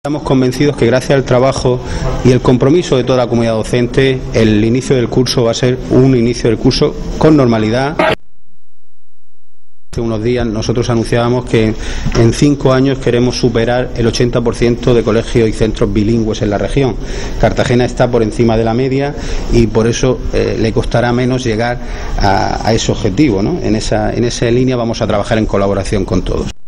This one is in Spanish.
Estamos convencidos que gracias al trabajo y el compromiso de toda la comunidad docente, el inicio del curso va a ser un inicio del curso con normalidad. Hace unos días nosotros anunciábamos que en 5 años queremos superar el 80% de colegios y centros bilingües en la región. Cartagena está por encima de la media y por eso le costará menos llegar a ese objetivo, ¿no? En esa línea vamos a trabajar en colaboración con todos.